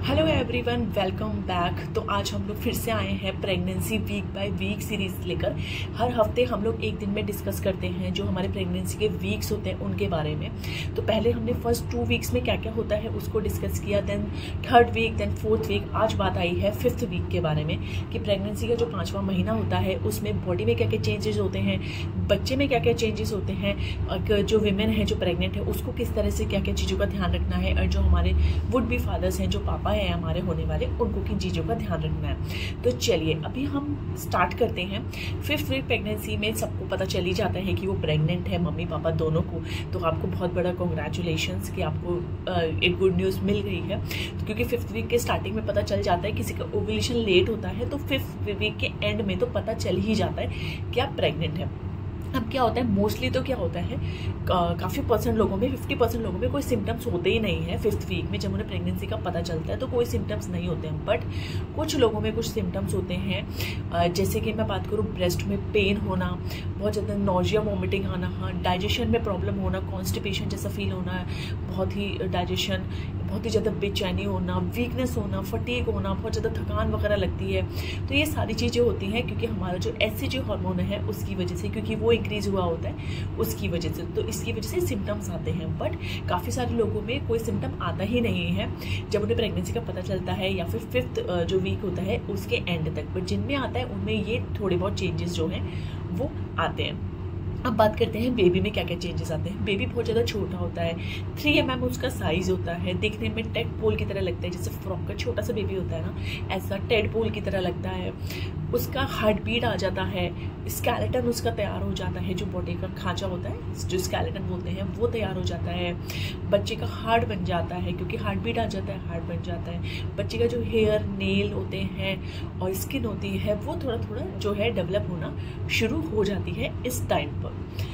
Hello everyone, welcome back. तो आज हम लोग फिर से आए हैं pregnancy week by week series लेकर। हर हफ्ते हम लोग एक दिन में डिस्कस करते हैं जो हमारे प्रेगनेंसी के वीक्स होते हैं उनके बारे में। तो पहले हमने फर्स्ट 2 वीक्स में क्या क्या होता है उसको डिस्कस किया, then 3rd week, then 4th week. आज बात आई है 5th वीक के बारे में कि प्रेगनेंसी का जो 5वां महीना होता है उसमें बॉडी में क्या क्या चेंजेस होते हैं, बच्चे में क्या क्या चेंजेस होते हैं, जो विमेन है जो प्रेग्नेंट है उसको किस तरह से क्या क्या चीज़ों का ध्यान रखना है, और जो हमारे वुड बी फादर्स हैं, जो पापा है हमारे होने वाले, उनको किन चीज़ों का ध्यान रखना है। तो चलिए अभी हम स्टार्ट करते हैं। 5th वीक प्रेगनेंसी में सबको पता चल ही जाता है कि वो प्रेग्नेंट है, मम्मी पापा दोनों को। तो आपको बहुत बड़ा कॉन्ग्रेचुलेशंस कि आपको एक गुड न्यूज़ मिल गई है। तो क्योंकि 5th वीक के स्टार्टिंग में पता चल जाता है, किसी का ओव्यूलेशन लेट होता है तो 5th वीक के एंड में तो पता चल ही जाता है कि आप प्रेग्नेंट है। अब क्या होता है, मोस्टली तो क्या होता है, काफ़ी परसेंट लोगों में, 50% लोगों में कोई सिम्टम्स होते ही नहीं है 5th वीक में। जब उन्हें प्रेगनेंसी का पता चलता है तो कोई सिम्टम्स नहीं होते हैं, बट कुछ लोगों में कुछ सिम्टम्स होते हैं। जैसे कि मैं बात करूँ, ब्रेस्ट में पेन होना, बहुत ज़्यादा नॉजिया वॉमिटिंग आना, डाइजेशन में प्रॉब्लम होना, कॉन्स्टिपेशन जैसा फील होना, बहुत ही डाइजेशन, बहुत ही ज़्यादा बेचैनी होना, वीकनेस होना, फटीग होना, बहुत ज़्यादा थकान वगैरह लगती है। तो ये सारी चीज़ें होती हैं क्योंकि हमारा जो एचसीजी हार्मोन है उसकी वजह से, क्योंकि वो इंक्रीज हुआ होता है उसकी वजह से। तो इसकी वजह से सिम्टम्स आते हैं, बट काफ़ी सारे लोगों में कोई सिम्टम आता ही नहीं है जब उन्हें प्रेगनेंसी का पता चलता है, या फिर 5th जो वीक होता है उसके एंड तक। बट जिनमें आता है उनमें ये थोड़े बहुत चेंजेस जो हैं वो आते हैं। अब बात करते हैं बेबी में क्या क्या चेंजेस आते हैं। बेबी बहुत ज़्यादा छोटा होता है, 3 mm उसका साइज़ होता है, देखने में टेडपोल की तरह लगता है, जैसे फ्रॉक का छोटा सा बेबी होता है ना, ऐसा टेडपोल की तरह लगता है। उसका हार्ट बीट आ जाता है, स्केलेटन उसका तैयार हो जाता है, जो बॉडी का खांचा होता है जो स्केलेटन बोलते हैं वो तैयार हो जाता है। बच्चे का हार्ट बन जाता है, क्योंकि हार्ट बीट आ जाता है, हार्ट बन जाता है। बच्चे का जो हेयर, नेल होते हैं और स्किन होती है वो थोड़ा थोड़ा जो है डेवलप होना शुरू हो जाती है इस टाइम पर।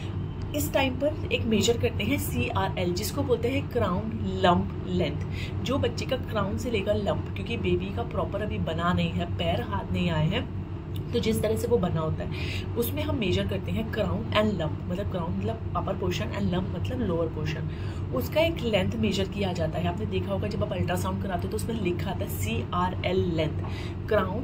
इस टाइम पर एक मेजर करते हैं CRL, जिसको बोलते हैं क्राउन लंप लेंथ। जो बच्चे का क्राउन से लेकर लंप, क्योंकि बेबी का प्रॉपर अभी बना नहीं है, पैर हाथ नहीं आए हैं, तो जिस तरह से वो बना होता है उसमें हम मेजर करते हैं क्राउन एंड लंप। मतलब क्राउन मतलब अपर पोर्शन एंड लंप मतलब लोअर पोर्शन। उसका एक लेंथ मेजर किया जाता है। आपने देखा होगा जब आप अल्ट्रासाउंड कराते हो तो उसमें लिखा आता है CRL लेंथ, क्राउन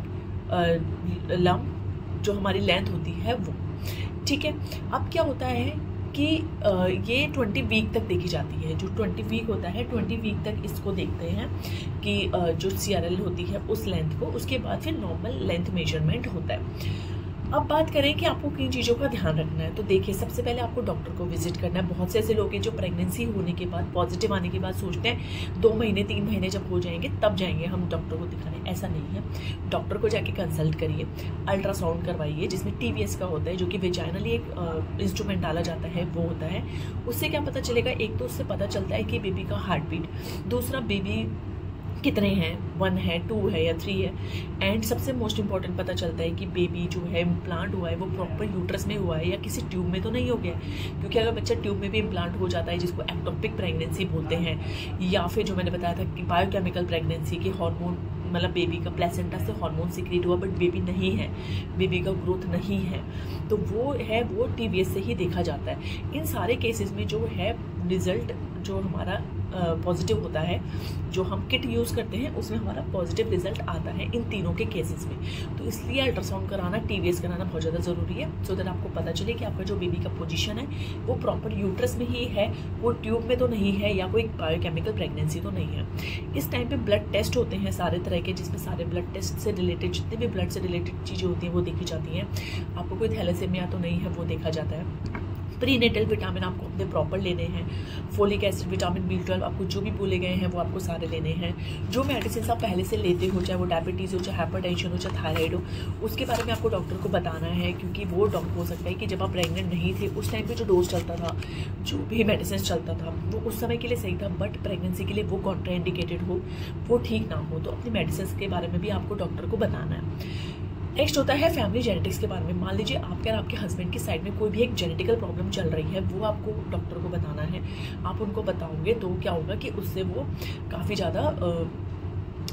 लंप जो हमारी लेंथ होती है वो। ठीक है, अब क्या होता है कि ये 20 वीक तक देखी जाती है। जो 20 वीक होता है 20 वीक तक इसको देखते हैं कि जो CRL होती है उस लेंथ को, उसके बाद फिर नॉर्मल लेंथ मेजरमेंट होता है। अब बात करें कि आपको किन चीज़ों का ध्यान रखना है, तो देखिए सबसे पहले आपको डॉक्टर को विजिट करना है। बहुत से ऐसे लोग हैं जो प्रेगनेंसी होने के बाद, पॉजिटिव आने के बाद सोचते हैं 2 महीने 3 महीने जब हो जाएंगे तब जाएंगे हम डॉक्टर को दिखाने। ऐसा नहीं है, डॉक्टर को जाके कंसल्ट करिए, अल्ट्रासाउंड करवाइए जिसमें TVS का होता है, जो कि वेजाइनली एक इंस्ट्रूमेंट डाला जाता है वो होता है। उससे क्या पता चलेगा, एक तो उससे पता चलता है कि बेबी का हार्ट बीट, दूसरा बेबी कितने हैं, 1 है, 2 है या 3 है, एंड सबसे मोस्ट इंपॉर्टेंट पता चलता है कि बेबी जो है इम्प्लांट हुआ है वो प्रॉपर यूट्रस में हुआ है या किसी ट्यूब में तो नहीं हो गया। क्योंकि अगर बच्चा ट्यूब में भी इम्प्लांट हो जाता है, जिसको एक्टोपिक प्रेगनेंसी बोलते हैं, या फिर जो मैंने बताया था कि बायोकेमिकल प्रेगनेंसी की हार्मोन, मतलब बेबी का प्लेसेंटा से हार्मोन सीक्रेट हुआ बट बेबी नहीं है, बेबी का ग्रोथ नहीं है, तो वो है वो TVS से ही देखा जाता है। इन सारे केसेस में जो है रिजल्ट जो हमारा पॉजिटिव होता है, जो हम किट यूज़ करते हैं उसमें हमारा पॉजिटिव रिजल्ट आता है इन तीनों के केसेस में। तो इसलिए अल्ट्रासाउंड कराना, TVS कराना बहुत ज़्यादा ज़रूरी है, सो दैट आपको पता चले कि आपका जो बेबी का पोजीशन है वो प्रॉपर यूट्रस में ही है, वो ट्यूब में तो नहीं है, या कोई बायोकेमिकल प्रेगनेंसी तो नहीं है। इस टाइम पे ब्लड टेस्ट होते हैं सारे तरह के, जिसमें सारे ब्लड टेस्ट से रिलेटेड जितने भी ब्लड से रिलेटेड चीज़ें होती हैं वो देखी जाती हैं। आपको कोई थैलेसेमिया तो नहीं है वो देखा जाता है। प्रीनेटल विटामिन आपको अपने प्रॉपर लेने हैं, फोलिक एसिड, विटामिन B12, आपको जो भी बोले गए हैं वो आपको सारे लेने हैं। जो मेडिसिन आप पहले से लेते हो, चाहे वो डायबिटीज़ हो, चाहे हाइपरटेंशन हो, चाहे थायराइड हो, उसके बारे में आपको डॉक्टर को बताना है। क्योंकि वो डॉक्टर हो सकता है कि जब आप प्रेग्नेंट नहीं थे उस टाइम पे जो डोज चलता था, जो भी मेडिसिन चलता था वो उस समय के लिए सही था, बट प्रेगनेंसी के लिए वो कॉन्ट्राइंडिकेटेड हो, वो ठीक ना हो, तो अपनी मेडिसिन के बारे में भी आपको डॉक्टर को बताना है। नेक्स्ट होता है फैमिली जेनेटिक्स के बारे में। मान लीजिए आपके और आपके हस्बैंड की साइड में कोई भी एक जेनेटिकल प्रॉब्लम चल रही है, वो आपको डॉक्टर को बताना है। आप उनको बताओगे तो क्या होगा कि उससे वो काफ़ी ज़्यादा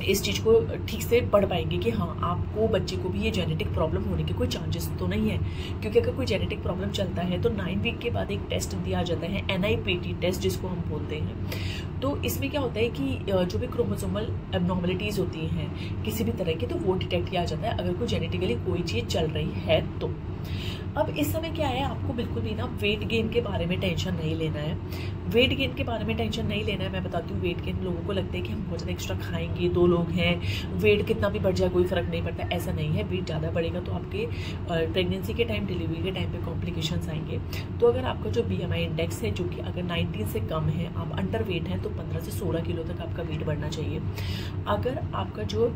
इस चीज़ को ठीक से पढ़ पाएंगे कि हाँ आपको बच्चे को भी ये जेनेटिक प्रॉब्लम होने के कोई चांसेस तो नहीं है। क्योंकि अगर कोई जेनेटिक प्रॉब्लम चलता है तो 9 वीक के बाद एक टेस्ट दिया जाता है, NIPT टेस्ट जिसको हम बोलते हैं। तो इसमें क्या होता है कि जो भी क्रोमोसोमल एबनॉर्मलिटीज़ होती हैं किसी भी तरह की, तो वो डिटेक्ट किया जाता है अगर कोई जेनेटिकली कोई चीज़ चल रही है तो। अब इस समय क्या है, आपको बिल्कुल भी ना वेट गेन के बारे में टेंशन नहीं लेना है। वेट गेन के बारे में टेंशन नहीं लेना है। मैं बताती हूँ, वेट गेन लोगों को लगता है कि हम बहुत ज़्यादा एक्स्ट्रा खाएंगे, 2 लोग हैं, वेट कितना भी बढ़ जाए कोई फ़र्क नहीं पड़ता। ऐसा नहीं है। वेट ज़्यादा बढ़ेगा तो आपके प्रेगनेंसी के टाइम, डिलीवरी के टाइम पे कॉम्प्लिकेशंस आएंगे। तो अगर आपका जो BMI इंडेक्स है जो कि अगर 19 से कम है, आप अंडर वेट हैं, तो 15 से 16 किलो तक आपका वेट बढ़ना चाहिए। अगर आपका जो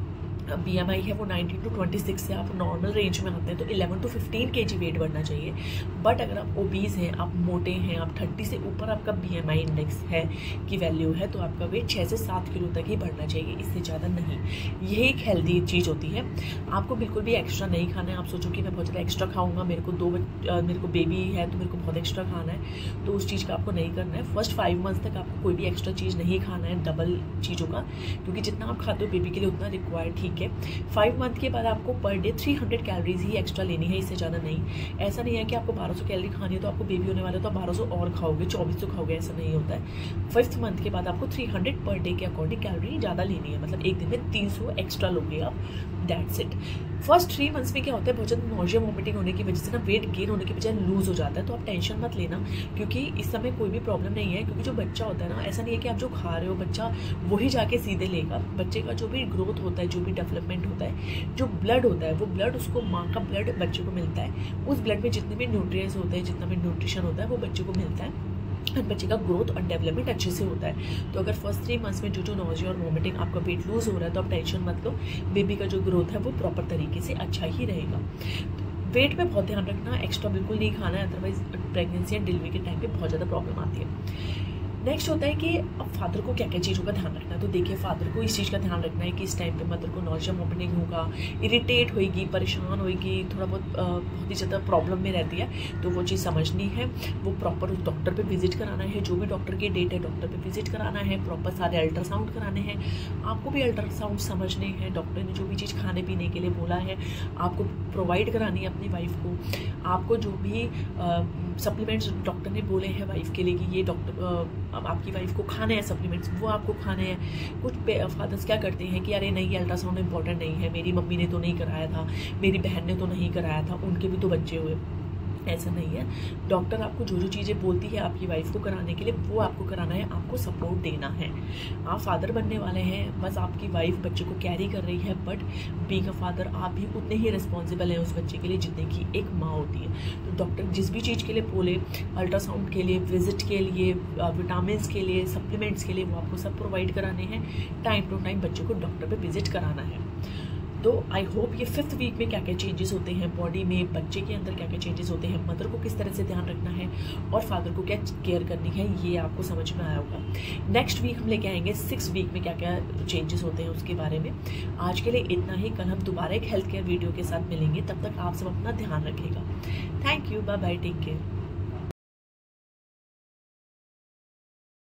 BMI है वो 19 to 26 से आप नॉर्मल रेंज में आते हैं तो 11 to 15 kg वेट बढ़ना चाहिए। बट अगर आप ओबीज हैं, आप मोटे हैं, आप 30 से ऊपर आपका BMI इंडेक्स है की वैल्यू है, तो आपका वेट 6 से 7 किलो तक ही बढ़ना चाहिए, इससे ज़्यादा नहीं। यही एक हेल्दी चीज़ होती है। आपको बिल्कुल भी एक्स्ट्रा नहीं खाना है। आप सोचो कि मैं बहुत ज़्यादा एक्स्ट्रा खाऊंगा, मेरे को बेबी है तो मेरे को बहुत एक्स्ट्रा खाना है, तो उस चीज़ का आपको नहीं करना है। फर्स्ट 5 मंथ्स तक आपको कोई भी एक्स्ट्रा चीज़ नहीं खाना है, डबल चीज़ों का, क्योंकि जितना आप खाते हो बेबी के लिए उतना रिक्वायर्ड, ठीक है। 5 मंथ के बाद आपको पर डे 300 कैलोरीज ही एक्स्ट्रा लेनी है, इससे ज़्यादा नहीं। ऐसा नहीं है कि आपको 1200 कैलोरी खानी है तो आपको बेबी होने वाला है तो आप 1200 और खाओगे, 2400 खाओगे, ऐसा नहीं होता है। 5th मंथ के बाद आपको 300 पर डे के अकॉर्डिंग कैलोरी ज़्यादा लेनी है, मतलब एक दिन में 300 एक्स्ट्रा लोगे आप, दैट्स इट। फर्स्ट 3 मंथ्स में क्या होता है, बहुत ज़्यादा नॉजिया वॉमिटिंग होने की वजह से ना वेट गेन होने की बजाय लूज हो जाता है, तो आप टेंशन मत लेना, क्योंकि इस समय कोई भी प्रॉब्लम नहीं है। क्योंकि जो बच्चा होता है ना, ऐसा नहीं है कि आप जो खा रहे हो बच्चा वही जाके सीधे लेगा। बच्चे का जो भी ग्रोथ होता है, जो भी डेवलपमेंट होता है, जो ब्लड होता है, वो ब्लड उसको, माँ का ब्लड बच्चे को मिलता है। उस ब्लड में जितने भी न्यूट्रिएंट्स होते हैं, जितना भी न्यूट्रिशन होता है, वो बच्चे को मिलता है और बच्चे का ग्रोथ और डेवलपमेंट अच्छे से होता है। तो अगर फर्स्ट 3 मंथ्स में जो नॉजिया और वॉमिटिंग, आपका वेट लूज हो रहा है, तो आप टेंशन मत लो, बेबी का जो ग्रोथ है वो प्रॉपर तरीके से अच्छा ही रहेगा। वेट पे बहुत ध्यान रखना, एक्स्ट्रा बिल्कुल नहीं खाना है, अदरवाइज प्रेगनेंसी एंड डिलीवरी के टाइम पे बहुत ज़्यादा प्रॉब्लम आती है। नेक्स्ट होता है कि अब फादर को क्या क्या चीज़ों का ध्यान रखना है। तो देखिए, फादर को इस चीज़ का ध्यान रखना है कि इस टाइम पे मदर को नॉजिया वॉमिटिंग होगा, इरिटेट होगी, परेशान होगी, थोड़ा बहुत ही ज़्यादा प्रॉब्लम में रहती है, तो वो चीज़ समझनी है। वो प्रॉपर उस डॉक्टर पे विजिट कराना है, जो भी डॉक्टर की डेट है डॉक्टर पे विजिट कराना है, प्रॉपर सारे अल्ट्रासाउंड कराने हैं। आपको भी अल्ट्रासाउंड समझने हैं, डॉक्टर ने जो भी चीज़ खाने पीने के लिए बोला है आपको प्रोवाइड करानी है अपनी वाइफ को। आपको जो भी सप्लीमेंट्स डॉक्टर ने बोले हैं वाइफ के लिए कि ये डॉक्टर आपकी वाइफ को खाने हैं सप्लीमेंट्स, वो आपको खाने हैं। कुछ फादर्स क्या करते हैं कि अरे नहीं, अल्ट्रासाउंड इंपॉर्टेंट नहीं है, मेरी मम्मी ने तो नहीं कराया था, मेरी बहन ने तो नहीं कराया था, उनके भी तो बच्चे हुए। ऐसा नहीं है। डॉक्टर आपको जो जो चीज़ें बोलती है आपकी वाइफ को कराने के लिए, वो आपको कराना है, आपको सपोर्ट देना है। आप फादर बनने वाले हैं, बस आपकी वाइफ बच्चे को कैरी कर रही है, बट बीइंग अ फादर आप भी उतने ही रिस्पॉन्सिबल हैं उस बच्चे के लिए जितने की एक माँ होती है। तो डॉक्टर जिस भी चीज़ के लिए बोले, अल्ट्रासाउंड के लिए, विजिट के लिए, विटामिन्स के लिए, सप्लीमेंट्स के लिए, वो आपको सब प्रोवाइड कराने हैं। टाइम टू टाइम बच्चे को डॉक्टर पर विजिट कराना है। तो आई होप ये 5th वीक में क्या क्या चेंजेस होते हैं बॉडी में, बच्चे के अंदर क्या क्या चेंजेस होते हैं, मदर को किस तरह से ध्यान रखना है और फादर को क्या केयर करनी है, ये आपको समझ में आया होगा। नेक्स्ट वीक हम लेके आएंगे 6th वीक में क्या क्या चेंजेस होते हैं उसके बारे में। आज के लिए इतना ही, कल हम दोबारा एक हेल्थ केयर वीडियो के साथ मिलेंगे। तब तक आप सब अपना ध्यान रखिएगा। Thank you, bye bye, take care.